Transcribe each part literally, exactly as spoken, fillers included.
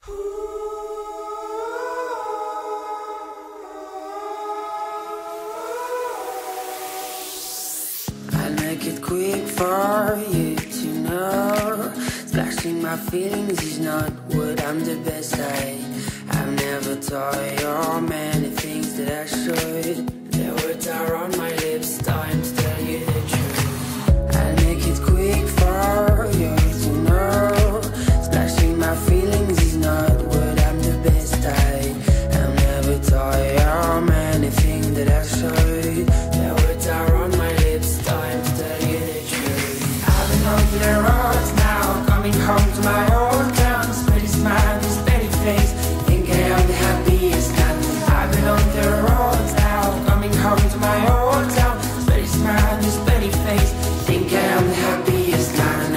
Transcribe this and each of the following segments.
I'll make it quick for you to know. Splashing my feelings is not what I'm the best at. I've never told you many things that I should. The words are on my lips, time to tell you the truth. I'll make it quick for you to know. Splashing my feelings is not what I'm the best at. I've never told you many things that I should. The words are on my lips, time to tell you the truth. I've been on the roads now, coming home to my old town. Steady smile, this steady face, think I am the happiest man. I've been on the roads now, coming home to my old town. Steady smile, this steady face, think I am the happiest man.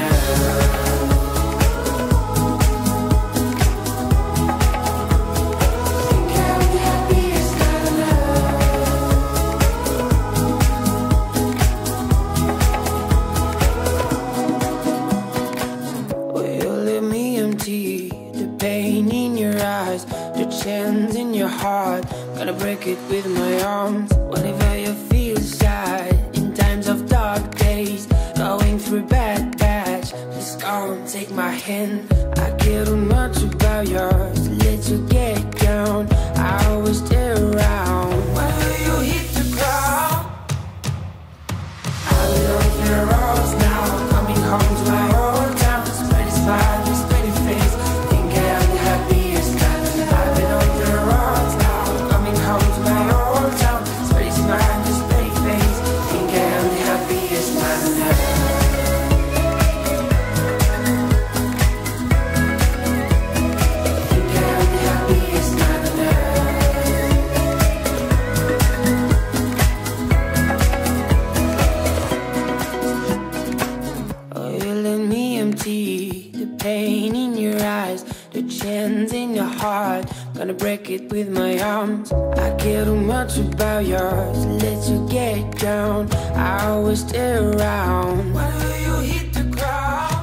In your heart, gonna break it with my arms. Whenever you feel sad, in times of dark days, going through bad patch, just come take my hand. I care too much about yours, let you get down. I always stay around whenever you hit the ground. I'll be on the roads now, coming home to my old town. Spread a smile, this pretty face, think I am the happiest man. I've been on the roads now, coming home to my old town. Spread a smile, this pretty face, think I am the happiest man. Think I am the happiest man. Oh, you let me empty the pain in your eyes, the chains in your heart, gonna break it with my arms. I care too much about yours, let you get down. I always stay around whenever you hit the ground.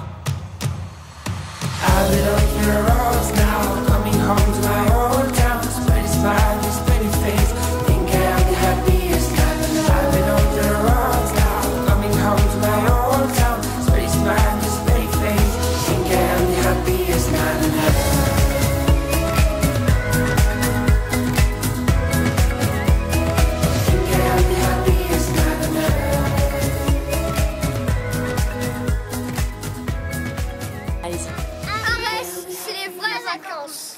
I've been on the roads now, coming home to my old town. Spread a smile, this pretty face, think I am the happiest man. I've been on the roads now, coming home to my old town. Spread a smile, this pretty face, think I am the happiest man. Arrête, c'est les vraies vacances.